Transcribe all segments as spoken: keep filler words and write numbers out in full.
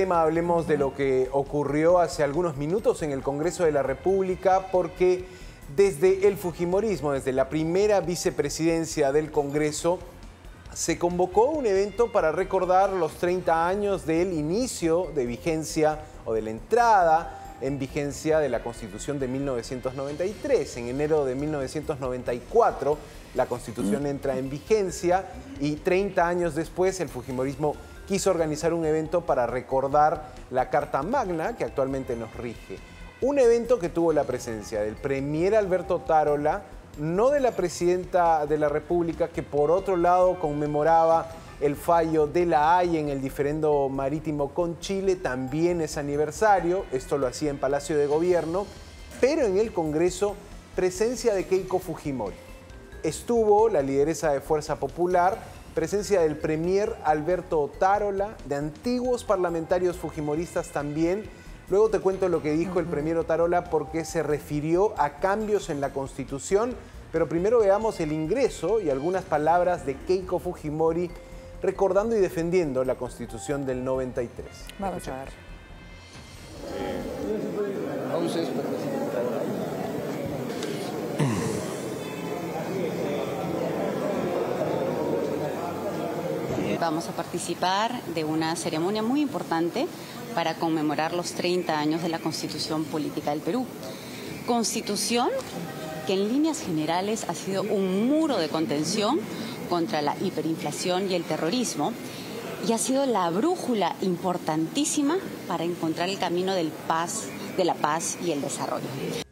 Hablemos de lo que ocurrió hace algunos minutos en el Congreso de la República, porque desde el fujimorismo, desde la primera vicepresidencia del Congreso, se convocó un evento para recordar los treinta años del inicio de vigencia o de la entrada en vigencia de la Constitución de mil novecientos noventa y tres. En enero de mil novecientos noventa y cuatro la Constitución entra en vigencia y treinta años después el fujimorismo quiso organizar un evento para recordar la Carta Magna que actualmente nos rige. Un evento que tuvo la presencia del premier Alberto Otárola, no de la presidenta de la República, que por otro lado conmemoraba el fallo de la Haya en el diferendo marítimo con Chile, también es aniversario, esto lo hacía en Palacio de Gobierno, pero en el Congreso, presencia de Keiko Fujimori. Estuvo la lideresa de Fuerza Popular, presencia del premier Alberto Otárola, de antiguos parlamentarios fujimoristas también. Luego te cuento lo que dijo el premier Otárola porque se refirió a cambios en la Constitución, pero primero veamos el ingreso y algunas palabras de Keiko Fujimori recordando y defendiendo la Constitución del noventa y tres. Vamos Escuchamos. a ver. Entonces, Vamos a participar de una ceremonia muy importante para conmemorar los treinta años de la Constitución Política del Perú. Constitución que en líneas generales ha sido un muro de contención contra la hiperinflación y el terrorismo y ha sido la brújula importantísima para encontrar el camino del paz, de la paz y el desarrollo.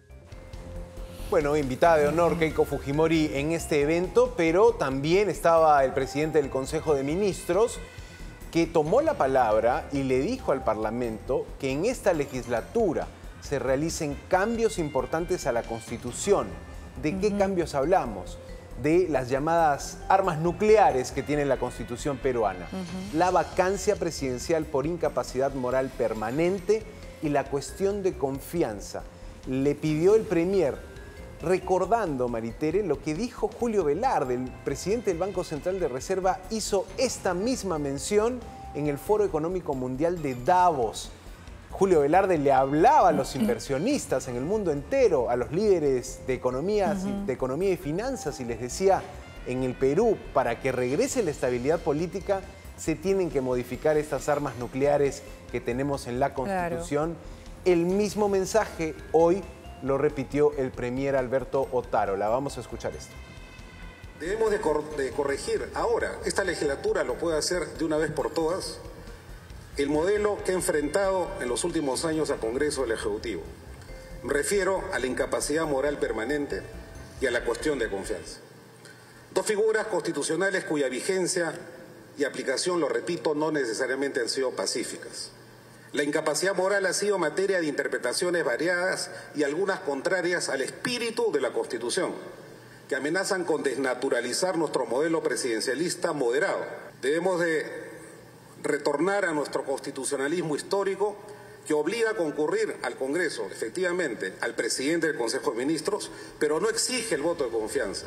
Bueno, invitada de honor Keiko Fujimori en este evento, pero también estaba el presidente del Consejo de Ministros, que tomó la palabra y le dijo al Parlamento que en esta legislatura se realicen cambios importantes a la Constitución. ¿De qué uh-huh. cambios hablamos? De las llamadas armas nucleares que tiene la Constitución peruana, uh-huh. la vacancia presidencial por incapacidad moral permanente y la cuestión de confianza. Le pidió el premier, recordando, Maritere, lo que dijo Julio Velarde, el presidente del Banco Central de Reserva, hizo esta misma mención en el Foro Económico Mundial de Davos. Julio Velarde le hablaba a los inversionistas en el mundo entero, a los líderes de, economías, uh-huh. de economía y finanzas, y les decía, en el Perú, para que regrese la estabilidad política, se tienen que modificar estas armas nucleares que tenemos en la Constitución. Claro. El mismo mensaje hoy lo repitió el premier Alberto Otárola. Vamos a escuchar esto. Debemos de, cor de corregir ahora, esta legislatura lo puede hacer de una vez por todas, el modelo que ha enfrentado en los últimos años al Congreso del Ejecutivo. Me refiero a la incapacidad moral permanente y a la cuestión de confianza. Dos figuras constitucionales cuya vigencia y aplicación, lo repito, no necesariamente han sido pacíficas. La incapacidad moral ha sido materia de interpretaciones variadas y algunas contrarias al espíritu de la Constitución, que amenazan con desnaturalizar nuestro modelo presidencialista moderado. Debemos de retornar a nuestro constitucionalismo histórico que obliga a concurrir al Congreso, efectivamente, al presidente del Consejo de Ministros, pero no exige el voto de confianza.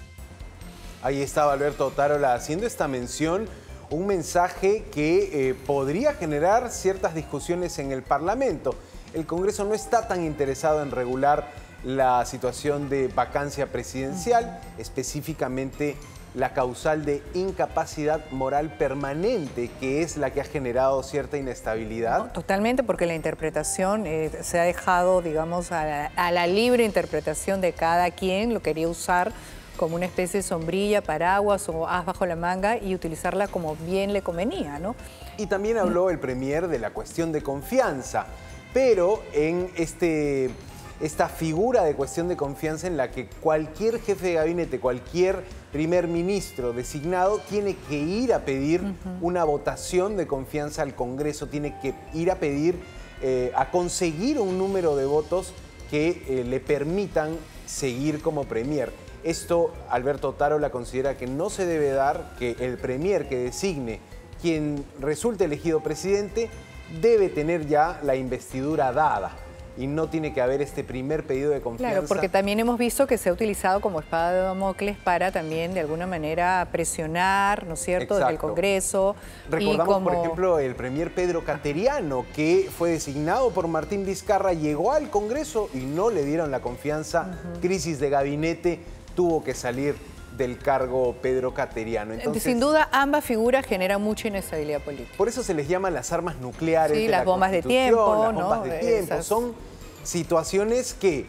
Ahí estaba Alberto Otárola haciendo esta mención, un mensaje que eh, podría generar ciertas discusiones en el Parlamento. El Congreso no está tan interesado en regular la situación de vacancia presidencial, específicamente la causal de incapacidad moral permanente, que es la que ha generado cierta inestabilidad. No, totalmente, porque la interpretación eh, se ha dejado, digamos, a la, a la libre interpretación de cada quien, lo quería usar como una especie de sombrilla, paraguas o as bajo la manga y utilizarla como bien le convenía, ¿no? Y también habló el premier de la cuestión de confianza, pero en este, esta figura de cuestión de confianza en la que cualquier jefe de gabinete, cualquier primer ministro designado tiene que ir a pedir uh-huh. una votación de confianza al Congreso, tiene que ir a pedir, eh, a conseguir un número de votos que eh, le permitan seguir como premier. Esto Alberto Otárola considera que no se debe dar, que el premier que designe quien resulte elegido presidente debe tener ya la investidura dada. y no tiene que haber este primer pedido de confianza. Claro, porque también hemos visto que se ha utilizado como espada de Damocles para también de alguna manera presionar, ¿no es cierto?, desde el Congreso. Recordamos, y como... por ejemplo, el premier Pedro Cateriano, que fue designado por Martín Vizcarra, llegó al Congreso y no le dieron la confianza. Uh-huh. Crisis de gabinete, tuvo que salir del cargo Pedro Cateriano. Entonces, sin duda, ambas figuras generan mucha inestabilidad política. Por eso se les llama las armas nucleares. Sí, de las la bombas de tiempo, las ¿no? bombas de tiempo. Esas... Son situaciones que,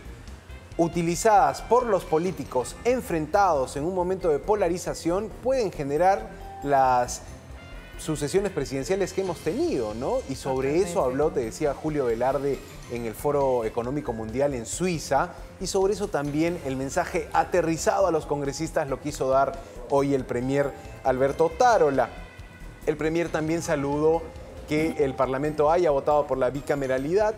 utilizadas por los políticos enfrentados en un momento de polarización, pueden generar las sucesiones presidenciales que hemos tenido, ¿no? Y sobre Totalmente. Eso habló, te decía, Julio Velarde en el Foro Económico Mundial en Suiza, y sobre eso también el mensaje aterrizado a los congresistas lo quiso dar hoy el premier Alberto Otárola. El premier también saludó que el Parlamento haya votado por la bicameralidad,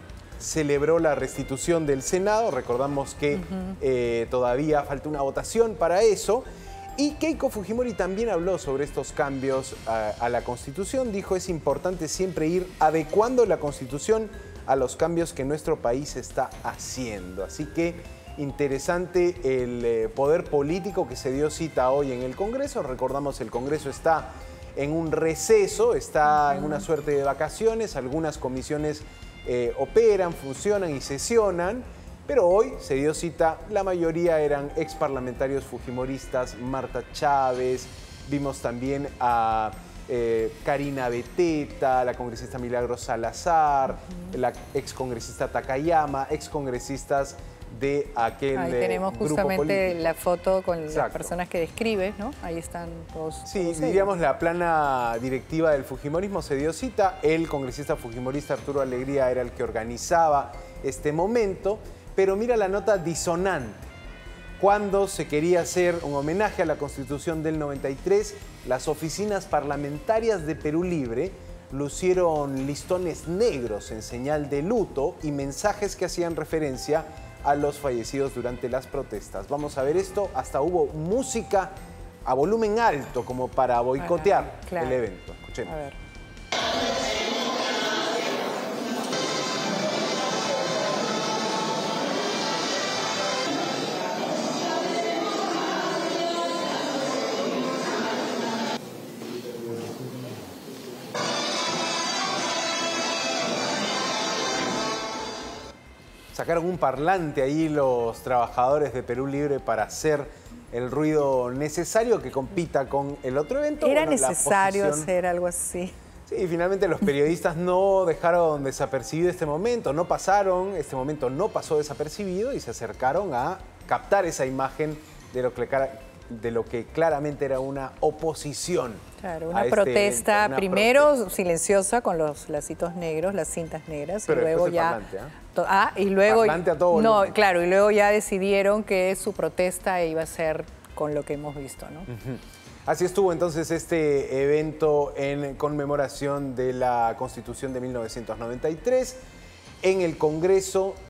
celebró la restitución del Senado, recordamos que uh-huh. eh, todavía falta una votación para eso. Y Keiko Fujimori también habló sobre estos cambios a, a la Constitución. Dijo, es importante siempre ir adecuando la Constitución a los cambios que nuestro país está haciendo. Así que interesante el eh, poder político que se dio cita hoy en el Congreso. Recordamos, el Congreso está en un receso, está en una suerte de vacaciones. Algunas comisiones eh, operan, funcionan y sesionan. Pero hoy se dio cita, la mayoría eran ex parlamentarios fujimoristas, Marta Chávez, vimos también a eh, Karina Beteta, la congresista Milagros Salazar, uh-huh. la ex congresista Takayama, ex congresistas de aquel Ahí tenemos grupo justamente político. La foto con Exacto. las personas que describes, ¿no? Ahí están todos. Sí, todos diríamos ellos. La plana directiva del fujimorismo se dio cita. El congresista fujimorista Arturo Alegría era el que organizaba este momento. Pero mira la nota disonante. Cuando se quería hacer un homenaje a la Constitución del noventa y tres, las oficinas parlamentarias de Perú Libre lucieron listones negros en señal de luto y mensajes que hacían referencia a los fallecidos durante las protestas. Vamos a ver esto. Hasta hubo música a volumen alto como para boicotear ah, claro. el evento. Escuchemos. A ver. Sacaron un parlante ahí los trabajadores de Perú Libre para hacer el ruido necesario que compita con el otro evento. Era bueno, necesario posición... hacer algo así. Sí, finalmente los periodistas no dejaron desapercibido este momento, no pasaron, este momento no pasó desapercibido y se acercaron a captar esa imagen de lo que, de lo que claramente era una oposición. Claro, una este protesta evento, una primero protesta. silenciosa con los lacitos negros, las cintas negras, Pero y luego ya... Parlante, ¿eh? Ah, y luego... Parlante a todo no, volumen. claro, y luego ya decidieron que su protesta iba a ser con lo que hemos visto, ¿no? Uh-huh. Así estuvo entonces este evento en conmemoración de la Constitución de mil novecientos noventa y tres. En el Congreso